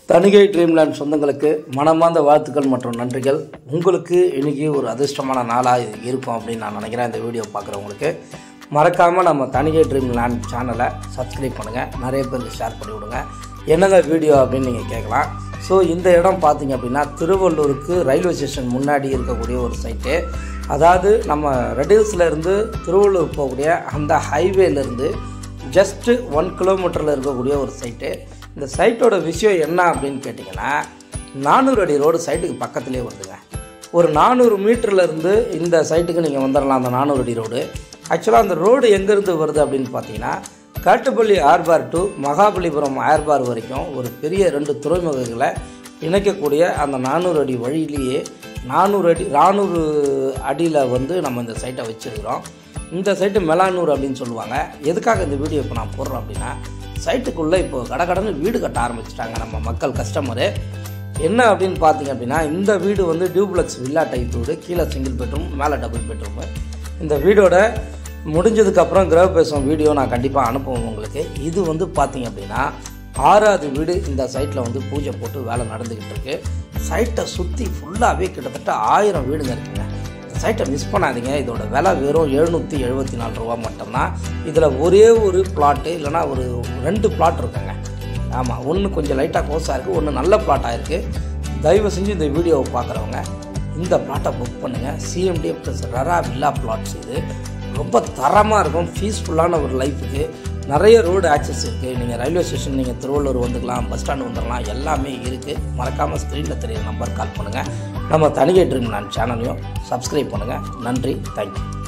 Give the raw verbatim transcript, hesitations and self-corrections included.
Thanigai Dreamland சொந்தங்களுக்கு மனமார்ந்த வாழ்த்துக்கள் மற்றும் நன்றிகள். உங்களுக்கு இன்றைக்கி ஒரு அதிர்ஷ்டமான நாளாக இருக்கும் அப்படின்னு நான் நினைக்கிறேன். இந்த வீடியோ பார்க்குறவங்களுக்கு மறக்காமல் நம்ம தணிகை ட்ரீம்லேண்ட் சேனலை சப்ஸ்கிரைப் பண்ணுங்கள், நிறைய பேருக்கு ஷேர் பண்ணி விடுங்க. என்னங்க வீடியோ அப்படின்னு நீங்கள் கேட்கலாம். ஸோ இந்த இடம் பார்த்திங்க அப்படின்னா திருவள்ளூருக்கு ரயில்வே ஸ்டேஷன் முன்னாடி இருக்கக்கூடிய ஒரு சைட்டு. அதாவது நம்ம ரெடில்ஸ்லேருந்து திருவள்ளூர் போகக்கூடிய அந்த ஹைவேலேருந்து ஜஸ்ட்டு ஒன் கிலோமீட்டரில் இருக்கக்கூடிய ஒரு சைட்டு. இந்த சைட்டோட விஷயம் என்ன அப்படின்னு கேட்டிங்கன்னா, நானூறு அடி ரோடு சைட்டுக்கு பக்கத்துலேயே வருதுங்க. ஒரு நானூறு மீட்டர்லேருந்து இந்த சைட்டுக்கு நீங்கள் வந்துடலாம். அந்த நானூறு அடி ரோடு ஆக்சுவலாக அந்த ரோடு எங்கேருந்து வருது அப்படின்னு பார்த்தீங்கன்னா, Kattupalli harbour to Mahabalipuram harbour வரைக்கும் ஒரு பெரிய ரெண்டு துறைமுகங்களை இணைக்கக்கூடிய அந்த நானூறு அடி வழியிலேயே நானூறு அடி நானூறு அடியில் வந்து நம்ம இந்த சைட்டை வச்சுருக்கிறோம். இந்த சைட்டு மெலானூர் அப்படின்னு சொல்லுவாங்க. எதுக்காக இந்த வீடியோ இப்போ நான் போடுறேன் அப்படின்னா, சைட்டுக்குள்ளே இப்போ கடகடன்னு வீடு கட்ட ஆரம்பிச்சிட்டாங்க நம்ம மக்கள் கஸ்டமரு. என்ன அப்படின்னு பார்த்தீங்க அப்படின்னா, இந்த வீடு வந்து டியூப்ளெக்ஸ் வில்லா டைப் வீடு. கீழே சிங்கிள் பெட்ரூம், மேலே டபுள் பெட்ரூமு. இந்த வீடோட முடிஞ்சதுக்கப்புறம் கிரகப்பிரவேசம் வீடியோ நான் கண்டிப்பாக அனுப்புவேன் உங்களுக்கு. இது வந்து பார்த்தீங்க அப்படின்னா ஆறாவது வீடு. இந்த சைட்டில் வந்து பூஜை போட்டு வேலை நடந்துக்கிட்டு இருக்குது. சைட்டை சுற்றி ஃபுல்லாகவே கிட்டத்தட்ட ஆயிரம் வீடுங்க இருக்குங்க. சைட்டை மிஸ் பண்ணாதீங்க. இதோட விலை வெறும் எழுநூற்றி எழுபத்தி நாலு ரூபா மட்டும்தான். இதில் ஒரே ஒரு பிளாட்டு இல்லைனா ஒரு ரெண்டு பிளாட் இருக்குங்க. ஆமாம், ஒன்று கொஞ்சம் லைட்டாக கோஸாக இருக்குது, ஒன்று நல்ல பிளாட்டாக இருக்குது. தயவு செஞ்சு இந்த வீடியோவை பார்க்குறவங்க இந்த பிளாட்டை புக் பண்ணுங்கள். CMDA plus RERA villa plots. இது ரொம்ப தரமாக இருக்கும், பீஸ்ஃபுல்லான ஒரு லைஃபுக்கு. நிறைய ரோடு ஆக்சஸ் இருக்குது. நீங்கள் ரயில்வே ஸ்டேஷன், நீங்கள் திருவள்ளூர் வந்துக்கலாம், பஸ் ஸ்டாண்டு வந்துடலாம், எல்லாமே இருக்குது. மறக்காமல் ஸ்க்ரீனில் தெரியுற நம்பர் கால் பண்ணுங்கள். நம்ம தணிகை ட்ரீம்லேண்ட் சேனலையும் சப்ஸ்கிரைப் பண்ணுங்கள். நன்றி, தேங்க்யூ.